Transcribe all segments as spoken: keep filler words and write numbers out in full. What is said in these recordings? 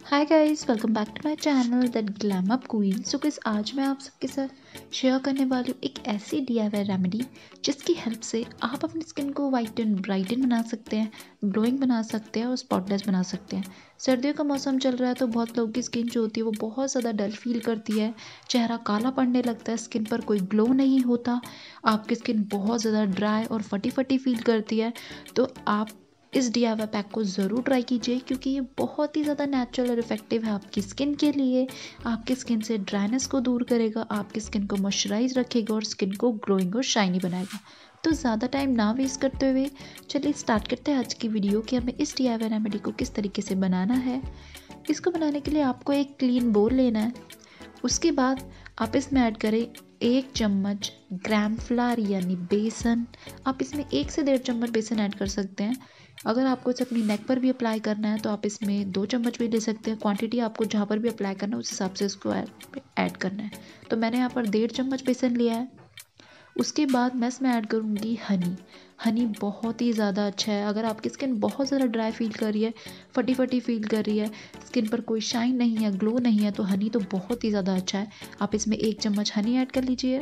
Hi guys, welcome back to my channel that glam up queen. So guys, आज मैं आप सबके साथ शेयर करने वाली हूँ एक ऐसी डीआईवाई रेमेडी जिसकी हेल्प से आप अपनी स्किन को वाइटन ब्राइटन बना सकते हैं, ग्लोइंग बना सकते हैं और स्पॉटलेस बना सकते हैं। सर्दियों का मौसम चल रहा है तो बहुत लोगों की स्किन जो होती है वो बहुत ज़्यादा डल फील करती है, चेहरा काला पड़ने लगता है, स्किन पर कोई ग्लो नहीं होता, आपकी स्किन बहुत ज़्यादा ड्राई और फटी फटी फील करती है। तो आप इस डीआईवाई पैक को ज़रूर ट्राई कीजिए क्योंकि ये बहुत ही ज़्यादा नेचुरल और इफेक्टिव है आपकी स्किन के लिए। आपकी स्किन से ड्राइनेस को दूर करेगा, आपकी स्किन को मॉइस्चराइज रखेगा और स्किन को ग्लोइंग और शाइनी बनाएगा। तो ज़्यादा टाइम ना वेस्ट करते हुए चलिए स्टार्ट करते हैं आज की वीडियो कि हमें इस डीआईवाई रेमेडी को किस तरीके से बनाना है। इसको बनाने के लिए आपको एक क्लीन बोल लेना है। उसके बाद आप इसमें ऐड करें एक चम्मच ग्राम फ्लावर यानी बेसन। आप इसमें एक से डेढ़ चम्मच बेसन ऐड कर सकते हैं। अगर आपको इसे अपनी नेक पर भी अप्लाई करना है तो आप इसमें दो चम्मच भी ले सकते हैं। क्वांटिटी आपको जहाँ पर भी अप्लाई करना है उस हिसाब से इसको ऐड करना है। तो मैंने यहाँ पर डेढ़ चम्मच बेसन लिया है। उसके बाद मैं इसमें ऐड करूँगी हनी। हनी बहुत ही ज़्यादा अच्छा है। अगर आपकी स्किन बहुत ज़्यादा ड्राई फील कर रही है, फटी फटी फील कर रही है, स्किन पर कोई शाइन नहीं है, ग्लो नहीं है, तो हनी तो बहुत ही ज़्यादा अच्छा है। आप इसमें एक चम्मच हनी ऐड कर लीजिए।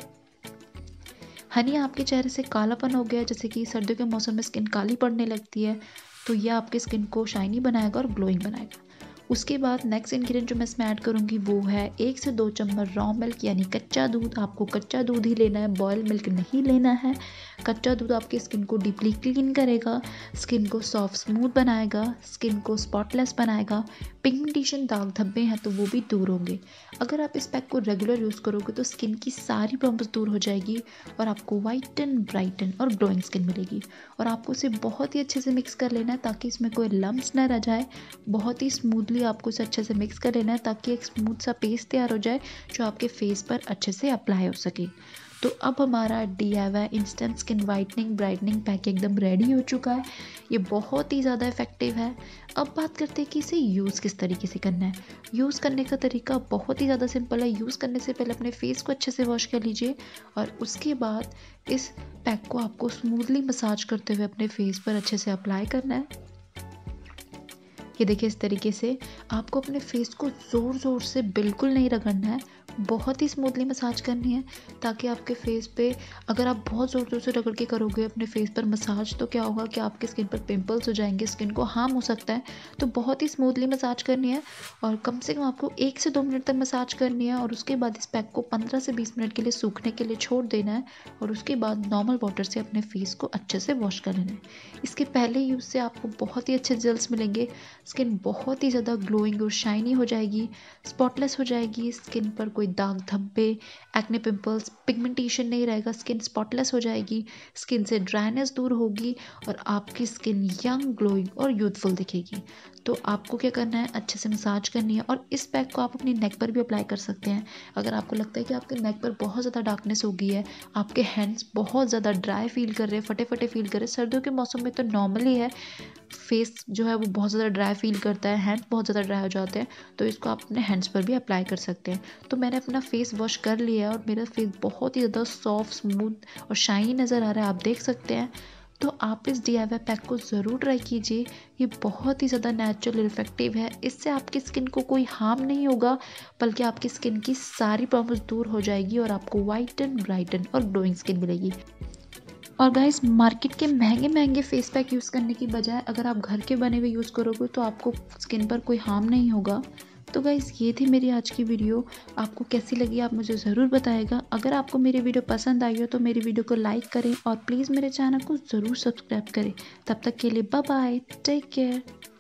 हनी आपके चेहरे से कालापन हो गया, जैसे कि सर्दियों के मौसम में स्किन काली पड़ने लगती है, तो यह आपकी स्किन को शाइनी बनाएगा और ग्लोइंग बनाएगा। उसके बाद नेक्स्ट इंग्रेडिएंट जो मैं इसमें ऐड करूँगी वो है एक से दो चम्मच रॉ मिल्क यानी कच्चा दूध। आपको कच्चा दूध ही लेना है, बॉयल मिल्क नहीं लेना है। कच्चा दूध आपकी स्किन को डीपली क्लीन करेगा, स्किन को सॉफ्ट स्मूथ बनाएगा, स्किन को स्पॉटलेस बनाएगा। पिगमेंटेशन, दाग धब्बे हैं तो वो भी दूर होंगे। अगर आप इस पैक को रेगुलर यूज़ करोगे तो स्किन की सारी प्रॉब्लम्स दूर हो जाएगी और आपको वाइटन, ब्राइटन और ग्लोइंग स्किन मिलेगी। और आपको इसे बहुत ही अच्छे से मिक्स कर लेना है ताकि इसमें कोई लम्प्स ना रह जाए। बहुत ही स्मूथली आपको इसे अच्छे से मिक्स कर लेना है ताकि एक स्मूथ सा पेस्ट तैयार हो जाए जो आपके फेस पर अच्छे से अप्लाई हो सके। तो अब हमारा DIY instant skin whitening brightening pack एकदम रेडी हो चुका है। ये बहुत ही ज़्यादा इफेक्टिव है। अब बात करते हैं कि इसे यूज़ किस तरीके से करना है। यूज़ करने का तरीका बहुत ही ज़्यादा सिंपल है। यूज़ करने से पहले अपने फेस को अच्छे से वॉश कर लीजिए और उसके बाद इस पैक को आपको स्मूथली मसाज करते हुए अपने फेस पर अच्छे से अप्लाई करना है। ये देखिए, इस तरीके से आपको अपने फेस को ज़ोर ज़ोर से बिल्कुल नहीं रगड़ना है, बहुत ही स्मूथली मसाज करनी है ताकि आपके फेस पे, अगर आप बहुत ज़ोर ज़ोर से रगड़ के करोगे अपने फेस पर मसाज तो क्या होगा कि आपके स्किन पर पिंपल्स हो जाएंगे, स्किन को हार्म हो सकता है। तो बहुत ही स्मूथली मसाज करनी है और कम से कम आपको एक से दो मिनट तक मसाज करनी है और उसके बाद इस पैक को पंद्रह से बीस मिनट के लिए सूखने के लिए छोड़ देना है और उसके बाद नॉर्मल वाटर से अपने फेस को अच्छे से वॉश कर लेना है। इसके पहले यूज़ से आपको बहुत ही अच्छे रिजल्ट्स मिलेंगे। स्किन बहुत ही ज़्यादा ग्लोइंग और शाइनी हो जाएगी, स्पॉटलेस हो जाएगी, स्किन पर कोई दाग धब्बे, एक्ने, पिंपल्स, पिगमेंटेशन नहीं रहेगा, स्किन स्पॉटलेस हो जाएगी, स्किन से ड्राइनेस दूर होगी और आपकी स्किन यंग, ग्लोइंग और यूथफुल दिखेगी। तो आपको क्या करना है, अच्छे से मसाज करनी है और इस पैक को आप अपनी नेक पर भी अप्लाई कर सकते हैं। अगर आपको लगता है कि आपके नेक पर बहुत ज़्यादा डार्कनेस हो गई है, आपके हैंड्स बहुत ज़्यादा ड्राई फील कर रहे हैं, फटे फटे फील कर रहे हैं, सर्दियों के मौसम में तो नॉर्मली है, फेस जो है वो बहुत ज़्यादा ड्राई फील करता है, हैंड्स बहुत ज़्यादा ड्राई हो जाते हैं, तो इसको आप अपने हैंड्स पर भी अप्लाई कर सकते हैं। तो मैंने अपना फेस वॉश कर लिया है और मेरा फेस बहुत ही ज़्यादा सॉफ्ट, स्मूथ और शाइनी नज़र आ रहा है, आप देख सकते हैं। तो आप इस डीआईवाई पैक को ज़रूर ट्राई कीजिए। ये बहुत ही ज़्यादा नेचुरल और इफेक्टिव है। इससे आपकी स्किन को कोई हार्म नहीं होगा, बल्कि आपकी स्किन की सारी प्रॉब्लम्स दूर हो जाएगी और आपको वाइटन, ब्राइटन और ग्लोइंग स्किन मिलेगी। और गाइस, मार्केट के महंगे महंगे फेस पैक यूज़ करने की बजाय अगर आप घर के बने हुए यूज़ करोगे तो आपको स्किन पर कोई हार्म नहीं होगा। तो गाइस, ये थी मेरी आज की वीडियो। आपको कैसी लगी आप मुझे ज़रूर बताइएगा। अगर आपको मेरी वीडियो पसंद आई हो तो मेरी वीडियो को लाइक करें और प्लीज़ मेरे चैनल को ज़रूर सब्सक्राइब करें। तब तक के लिए बाय बाय, टेक केयर।